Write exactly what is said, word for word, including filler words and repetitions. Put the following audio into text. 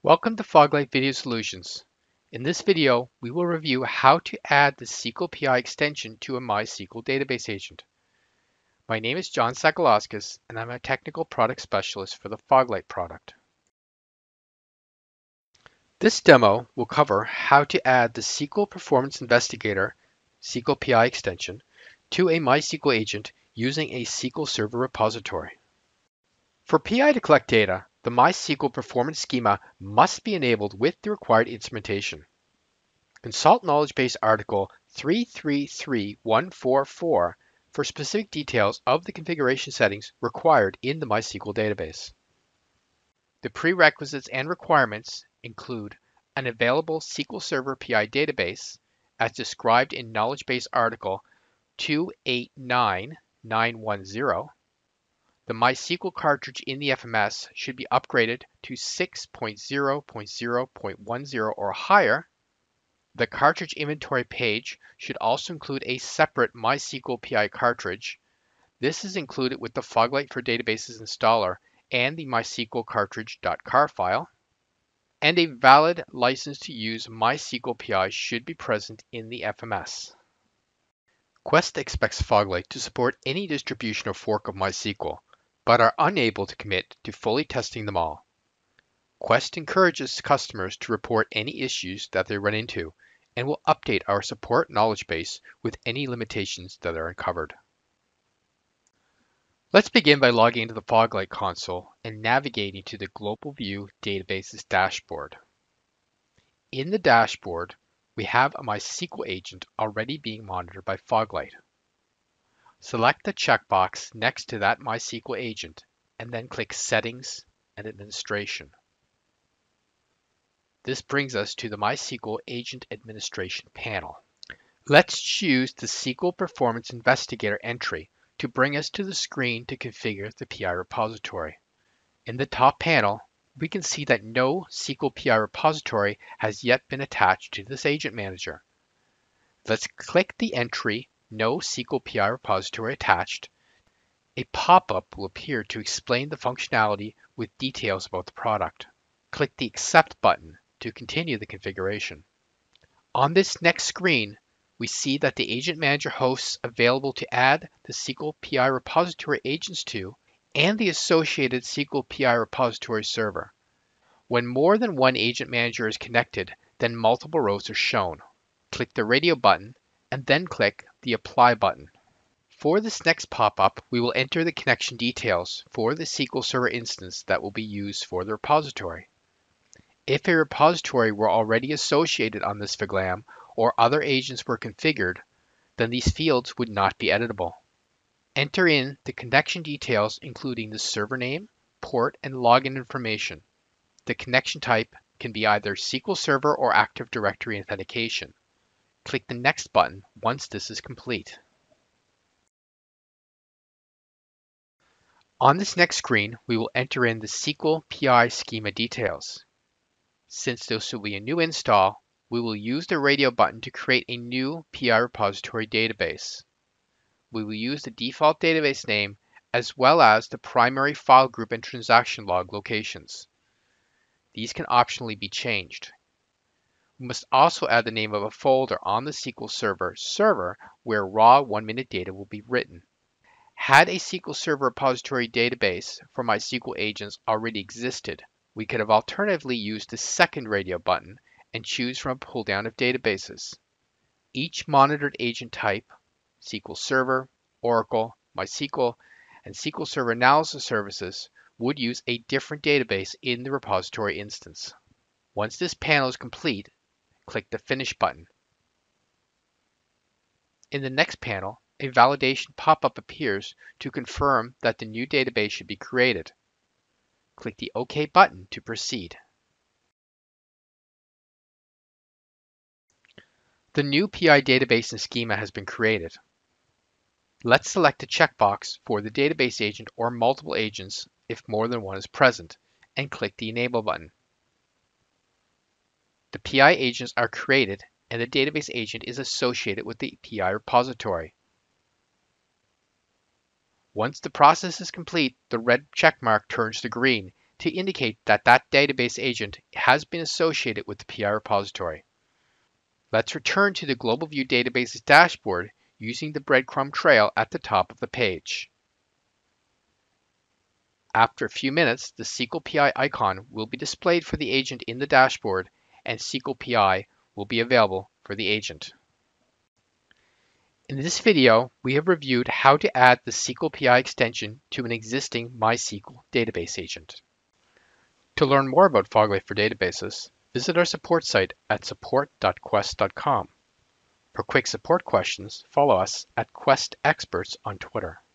Welcome to Foglight Video Solutions. In this video, we will review how to add the S Q L P I extension to a MySQL database agent. My name is John Sakalauskas, and I'm a technical product specialist for the Foglight product. This demo will cover how to add the S Q L Performance Investigator S Q L P I extension to a MySQL agent using a S Q L Server repository. For P I to collect data, the MySQL performance schema must be enabled with the required instrumentation. Consult Knowledge Base article three three three one four four for specific details of the configuration settings required in the MySQL database. The prerequisites and requirements include an available S Q L Server P I database as described in Knowledge Base article two eight nine nine one zero. The MySQL cartridge in the F M S should be upgraded to six point zero point zero point ten or higher. The cartridge inventory page should also include a separate MySQL P I cartridge. This is included with the Foglight for Databases installer and the MySQL cartridge.car file. And a valid license to use MySQL P I should be present in the F M S. Quest expects Foglight to support any distribution or fork of MySQL, but are unable to commit to fully testing them all. Quest encourages customers to report any issues that they run into and will update our support knowledge base with any limitations that are uncovered. Let's begin by logging into the Foglight console and navigating to the Global View Databases dashboard. In the dashboard, we have a MySQL agent already being monitored by Foglight. Select the checkbox next to that MySQL agent and then click Settings and Administration. This brings us to the MySQL Agent Administration panel. Let's choose the S Q L Performance Investigator entry to bring us to the screen to configure the P I repository. In the top panel, we can see that no S Q L P I repository has yet been attached to this agent manager. Let's click the entry No S Q L P I repository attached. A pop-up will appear to explain the functionality with details about the product. Click the Accept button to continue the configuration. On this next screen, we see that the agent manager hosts available to add the S Q L P I repository agents to and the associated S Q L P I repository server. When more than one agent manager is connected, then multiple rows are shown. Click the radio button and then click the Apply button. For this next pop-up, we will enter the connection details for the S Q L Server instance that will be used for the repository. If a repository were already associated on this V G L A M or other agents were configured, then these fields would not be editable. Enter in the connection details including the server name, port, and login information. The connection type can be either S Q L Server or Active Directory authentication. Click the Next button once this is complete. On this next screen, we will enter in the S Q L P I schema details. Since this will be a new install, we will use the radio button to create a new P I repository database. We will use the default database name as well as the primary file group and transaction log locations. These can optionally be changed. We must also add the name of a folder on the S Q L Server server where raw one-minute data will be written. Had a S Q L Server repository database for MySQL agents already existed, we could have alternatively used the second radio button and choose from a pull-down of databases. Each monitored agent type, S Q L Server, Oracle, MySQL, and S Q L Server Analysis Services would use a different database in the repository instance. Once this panel is complete, click the Finish button. In the next panel, a validation pop-up appears to confirm that the new database should be created. Click the OK button to proceed. The new P I database and schema has been created. Let's select a checkbox for the database agent or multiple agents if more than one is present, and click the Enable button. The P I agents are created and the database agent is associated with the P I repository. Once the process is complete, the red check mark turns to green, to indicate that that database agent has been associated with the P I repository. Let's return to the GlobalView Databases dashboard using the breadcrumb trail at the top of the page. After a few minutes, the S Q L P I icon will be displayed for the agent in the dashboard, and S Q L P I will be available for the agent. In this video, we have reviewed how to add the S Q L P I extension to an existing MySQL database agent. To learn more about Foglate for Databases, visit our support site at support dot quest dot com. For quick support questions, follow us at Quest Experts on Twitter.